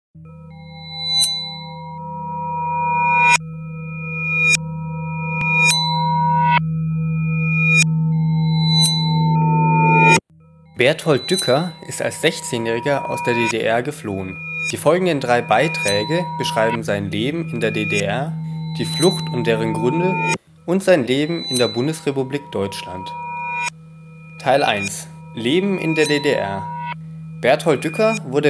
Berthold Dücker ist als 16-Jähriger aus der DDR geflohen. Die folgenden 3 Beiträge beschreiben sein Leben in der DDR, die Flucht und deren Gründe und sein Leben in der Bundesrepublik Deutschland. Teil 1: Leben in der DDR. Berthold Dücker wurde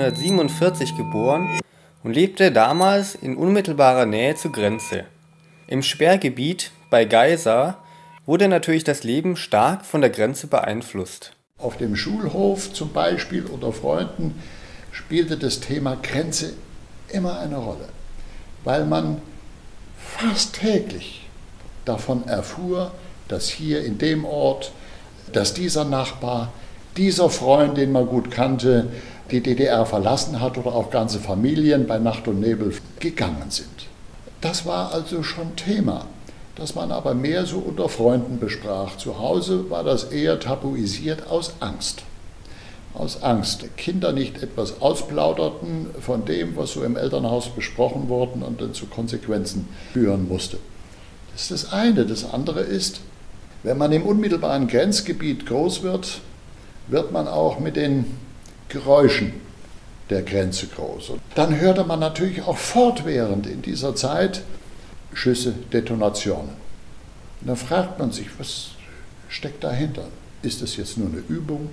1947 geboren und lebte damals in unmittelbarer Nähe zur Grenze. Im Sperrgebiet bei Geisa wurde natürlich das Leben stark von der Grenze beeinflusst. Auf dem Schulhof zum Beispiel unter Freunden spielte das Thema Grenze immer eine Rolle, weil man fast täglich davon erfuhr, dass hier in dem Ort, dass dieser Nachbar, dieser Freund, den man gut kannte, die DDR verlassen hat oder auch ganze Familien bei Nacht und Nebel gegangen sind. Das war also schon Thema, das man aber mehr so unter Freunden besprach. Zu Hause war das eher tabuisiert aus Angst. Aus Angst. Kinder nicht etwas ausplauderten von dem, was so im Elternhaus besprochen worden und dann zu Konsequenzen führen musste. Das ist das eine. Das andere ist, wenn man im unmittelbaren Grenzgebiet groß wird, wird man auch mit den Geräuschen der Grenze groß. Und dann hörte man natürlich auch fortwährend in dieser Zeit Schüsse, Detonationen. Und dann fragt man sich, was steckt dahinter? Ist das jetzt nur eine Übung?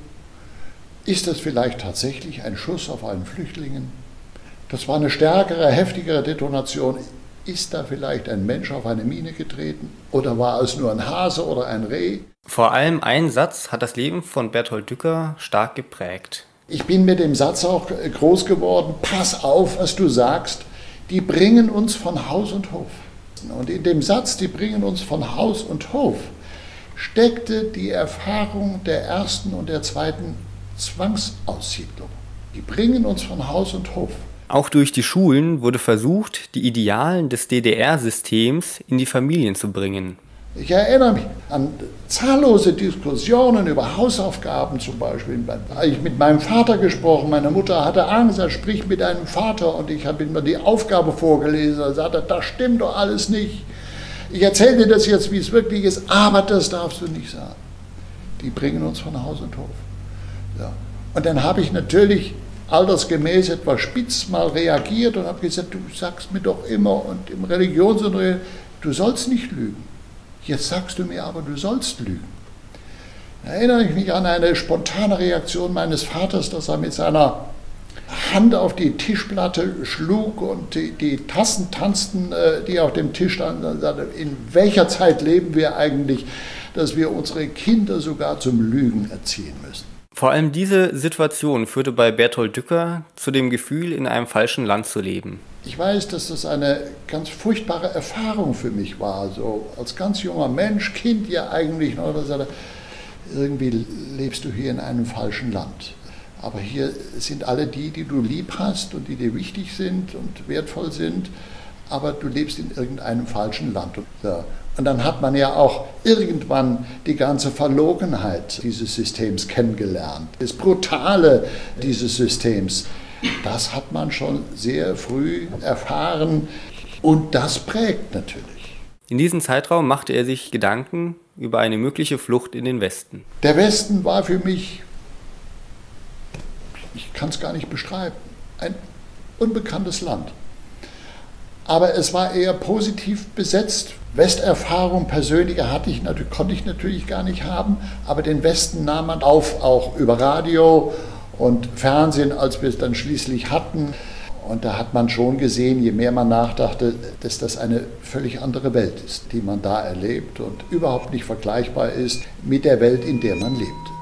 Ist das vielleicht tatsächlich ein Schuss auf einen Flüchtlingen? Das war eine stärkere, heftigere Detonation. Ist da vielleicht ein Mensch auf eine Mine getreten? Oder war es nur ein Hase oder ein Reh? Vor allem ein Satz hat das Leben von Berthold Dücker stark geprägt. Ich bin mit dem Satz auch groß geworden: Pass auf, was du sagst, die bringen uns von Haus und Hof. Und in dem Satz, die bringen uns von Haus und Hof, steckte die Erfahrung der ersten und der zweiten Zwangsaussiedlung. Die bringen uns von Haus und Hof. Auch durch die Schulen wurde versucht, die Idealen des DDR-Systems in die Familien zu bringen. Ich erinnere mich an zahllose Diskussionen über Hausaufgaben zum Beispiel. Da habe ich mit meinem Vater gesprochen, meine Mutter hatte Angst, er spricht mit einem Vater und ich habe ihm die Aufgabe vorgelesen. Er sagte, das stimmt doch alles nicht. Ich erzähle dir das jetzt, wie es wirklich ist, aber das darfst du nicht sagen. Die bringen uns von Haus und Hof. Ja. Und dann habe ich natürlich altersgemäß etwas spitz mal reagiert und habe gesagt, du sagst mir doch immer und im Religionsunterricht, du sollst nicht lügen. Jetzt sagst du mir aber, du sollst lügen. Da erinnere ich mich an eine spontane Reaktion meines Vaters, dass er mit seiner Hand auf die Tischplatte schlug und die Tassen tanzten, die auf dem Tisch standen. Und sagte, in welcher Zeit leben wir eigentlich, dass wir unsere Kinder sogar zum Lügen erziehen müssen? Vor allem diese Situation führte bei Berthold Dücker zu dem Gefühl, in einem falschen Land zu leben. Ich weiß, dass das eine ganz furchtbare Erfahrung für mich war. So als ganz junger Mensch, Kind ja eigentlich noch, dass er, irgendwie lebst du hier in einem falschen Land. Aber hier sind alle die, die du lieb hast und die dir wichtig sind und wertvoll sind, aber du lebst in irgendeinem falschen Land. Und dann hat man ja auch irgendwann die ganze Verlogenheit dieses Systems kennengelernt, das Brutale dieses Systems. Das hat man schon sehr früh erfahren und das prägt natürlich. In diesem Zeitraum machte er sich Gedanken über eine mögliche Flucht in den Westen. Der Westen war für mich, ich kann es gar nicht beschreiben, ein unbekanntes Land. Aber es war eher positiv besetzt. Westerfahrung persönliche konnte ich natürlich gar nicht haben, aber den Westen nahm man auf, auch über Radio und Fernsehen, als wir es dann schließlich hatten. Und da hat man schon gesehen, je mehr man nachdachte, dass das eine völlig andere Welt ist, die man da erlebt und überhaupt nicht vergleichbar ist mit der Welt, in der man lebt.